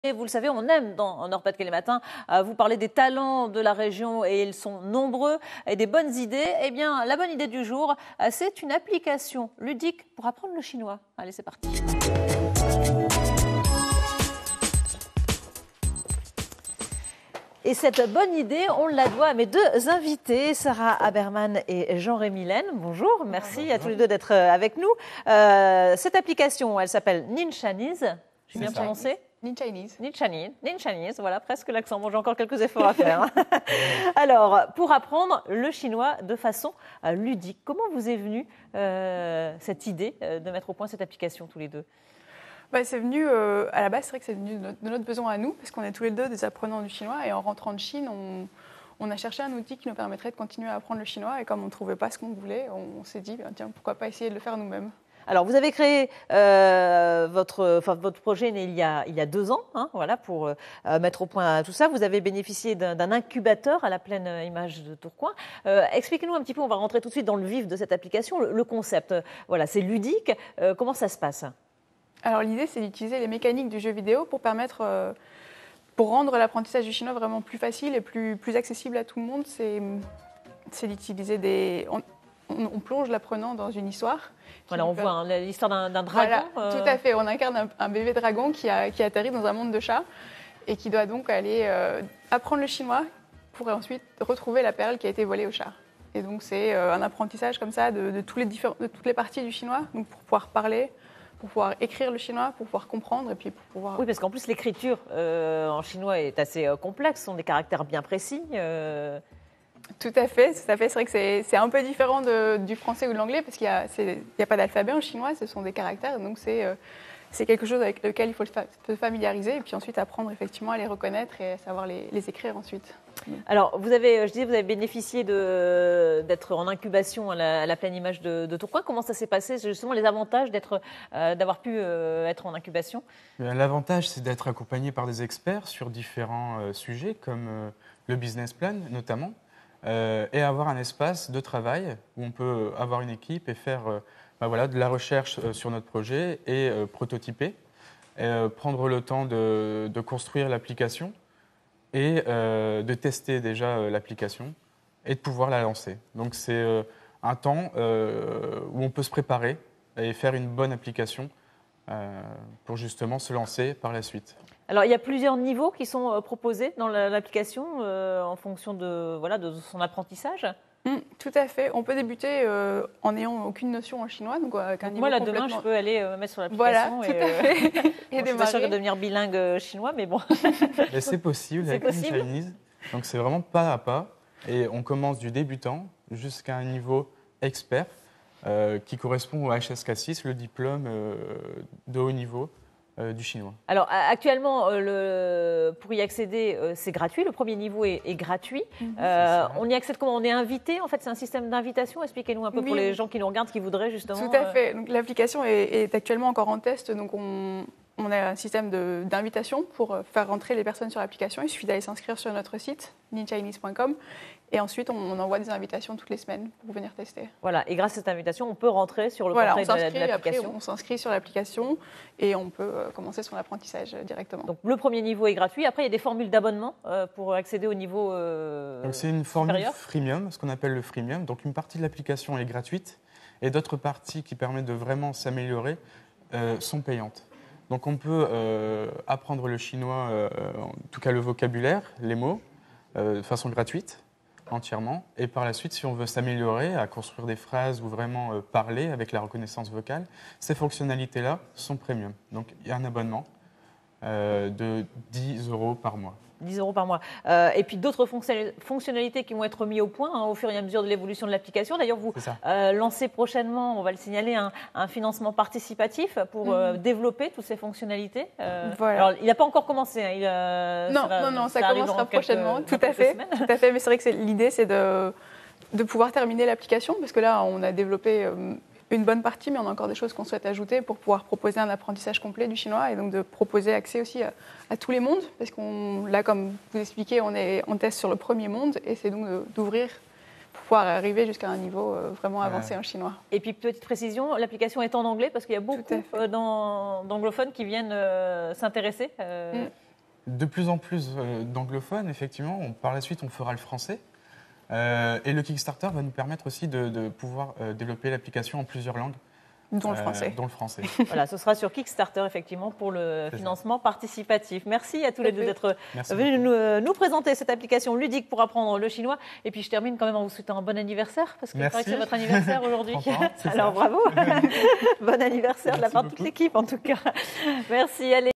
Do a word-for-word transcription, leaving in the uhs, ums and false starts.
Et vous le savez, on aime dans Nord-Pas-de-Calais Matin euh, vous parler des talents de la région et ils sont nombreux et des bonnes idées. Eh bien, la bonne idée du jour, euh, c'est une application ludique pour apprendre le chinois. Allez, c'est parti. Et cette bonne idée, on la doit à mes deux invités, Sarah Haberman et Jean-Rémy Laine. Bonjour, merci Bonjour. à tous les deux d'être avec nous. Euh, cette application, elle s'appelle Ninchinese. J'ai bien prononcé ? Ninchinese. Ninchinese, Ninchinese, voilà, presque l'accent. Bon, j'ai encore quelques efforts à faire. Alors, pour apprendre le chinois de façon euh, ludique, comment vous est venue euh, cette idée euh, de mettre au point cette application tous les deux ? Bah, c'est venu, euh, à la base, c'est vrai que c'est venu de notre, de notre besoin à nous, parce qu'on est tous les deux des apprenants du chinois, et en rentrant de Chine, on, on a cherché un outil qui nous permettrait de continuer à apprendre le chinois, et comme on ne trouvait pas ce qu'on voulait, on, on s'est dit, ben, tiens, pourquoi pas essayer de le faire nous-mêmes. Alors, vous avez créé euh, votre, enfin, votre projet né il y a, il y a deux ans, hein, voilà, pour euh, mettre au point tout ça. Vous avez bénéficié d'un, d'un incubateur à la Pleine Image de Tourcoing. Euh, expliquez-nous un petit peu, on va rentrer tout de suite dans le vif de cette application, le, le concept. Voilà, c'est ludique. Euh, comment ça se passe ? Alors, l'idée, c'est d'utiliser les mécaniques du jeu vidéo pour permettre, euh, pour rendre l'apprentissage du chinois vraiment plus facile et plus, plus accessible à tout le monde. C'est, c'est d'utiliser des... On, on, on plonge l'apprenant dans une histoire. Voilà, on peut... voit hein, l'histoire d'un, d'un dragon. Voilà, euh... tout à fait. On incarne un, un bébé dragon qui, a, qui atterrit dans un monde de chats et qui doit donc aller euh, apprendre le chinois pour ensuite retrouver la perle qui a été volée au chat. Et donc, c'est euh, un apprentissage comme ça de, de, tous les diffé- de toutes les parties du chinois, donc pour pouvoir parler, pour pouvoir écrire le chinois, pour pouvoir comprendre et puis pour pouvoir... Oui, parce qu'en plus, l'écriture euh, en chinois est assez euh, complexe, ce sont des caractères bien précis. Euh... Tout à fait, tout à fait. C'est vrai que c'est, c'est un peu différent de, du français ou de l'anglais parce qu'il n'y a, a pas d'alphabet en chinois, ce sont des caractères, donc c'est, euh, c'est quelque chose avec lequel il faut se familiariser et puis ensuite apprendre effectivement à les reconnaître et à savoir les, les écrire ensuite. Alors, vous avez, je disais, vous avez bénéficié de, d'être en incubation à la, à la Pleine Image de, de Tourcoing. Comment ça s'est passé, justement, les avantages d'être, euh, d'avoir pu euh, être en incubation ? L'avantage, c'est d'être accompagné par des experts sur différents euh, sujets, comme euh, le business plan, notamment, euh, et avoir un espace de travail où on peut avoir une équipe et faire euh, ben voilà, de la recherche euh, sur notre projet et euh, prototyper, et, euh, prendre le temps de, de construire l'application et euh, de tester déjà euh, l'application et de pouvoir la lancer. Donc c'est euh, un temps euh, où on peut se préparer et faire une bonne application euh, pour justement se lancer par la suite. Alors il y a plusieurs niveaux qui sont euh, proposés dans la, l'application euh, en fonction de, voilà, de son apprentissage. Mmh, tout à fait. On peut débuter euh, en n'ayant aucune notion en chinois. Donc, avec un donc niveau moi, là, complètement... demain, je peux aller euh, mettre sur l'application. Voilà, et, tout à fait. Euh... et bon, je suis pas sûre de devenir bilingue euh, chinois, mais bon. Mais c'est possible c'est avec possible. Chinese. Donc c'est vraiment pas à pas. Et on commence du débutant jusqu'à un niveau expert euh, qui correspond au H S K six, le diplôme euh, de haut niveau euh, du chinois. Alors actuellement, euh, le, pour y accéder, euh, c'est gratuit. Le premier niveau est, est gratuit. Mmh, euh, on y accède comment ? On est invité. En fait, c'est un système d'invitation. Expliquez-nous un peu oui. pour les gens qui nous regardent, qui voudraient justement. Tout à fait. Donc, l'application est, est actuellement encore en test. Donc on, on a un système de, d'invitation pour faire rentrer les personnes sur l'application. Il suffit d'aller s'inscrire sur notre site ninchinese point com. Et ensuite, on envoie des invitations toutes les semaines pour venir tester. Voilà, et grâce à cette invitation, on peut rentrer sur le voilà, portail de, de l'application. Après, on s'inscrit sur l'application et on peut commencer son apprentissage directement. Donc, le premier niveau est gratuit. Après, il y a des formules d'abonnement euh, pour accéder au niveau euh, Donc, c'est une formule supérieur. freemium, ce qu'on appelle le freemium. Donc, une partie de l'application est gratuite et d'autres parties qui permettent de vraiment s'améliorer euh, sont payantes. Donc, on peut euh, apprendre le chinois, euh, en tout cas le vocabulaire, les mots, euh, de façon gratuite. Entièrement. Et par la suite, si on veut s'améliorer, à construire des phrases ou vraiment euh, parler avec la reconnaissance vocale, ces fonctionnalités-là sont premium. Donc, il y a un abonnement euh, de dix euros par mois. dix euros par mois. Euh, et puis d'autres fonctionnalités qui vont être mises au point hein, au fur et à mesure de l'évolution de l'application. D'ailleurs, vous euh, lancez prochainement, on va le signaler, un, un financement participatif pour mmh. euh, développer toutes ces fonctionnalités. Euh, voilà. Alors, il n'a pas encore commencé. Hein, il, euh, non, va, non, non, ça, ça commencera prochainement. Quelques, tout à fait. Tout à fait. Mais c'est vrai que c'est, l'idée, c'est de, de pouvoir terminer l'application parce que là, on a développé euh, une bonne partie, mais on a encore des choses qu'on souhaite ajouter pour pouvoir proposer un apprentissage complet du chinois et donc de proposer accès aussi à, à tous les mondes. Parce qu'on, là, comme vous expliquez, on est en test sur le premier monde et c'est donc de, d'ouvrir pour pouvoir arriver jusqu'à un niveau euh, vraiment avancé ouais. en chinois. Et puis, petite précision, l'application est en anglais parce qu'il y a beaucoup euh, d'anglophones qui viennent euh, s'intéresser. Euh, mm. de plus en plus euh, d'anglophones, effectivement. On, par la suite, on fera le français. Euh, et le Kickstarter va nous permettre aussi de, de pouvoir euh, développer l'application en plusieurs langues. Dont le français. Euh, dont le français. Voilà, ce sera sur Kickstarter, effectivement, pour le C'est financement ça. participatif. Merci à tous les deux d'être venus nous, euh, nous présenter cette application ludique pour apprendre le chinois. Et puis, je termine quand même en vous souhaitant un bon anniversaire, parce que c'est vrai que c'est votre anniversaire aujourd'hui. Alors, ça. bravo. Bon anniversaire Merci de la part de toute l'équipe, en tout cas. Merci, allez.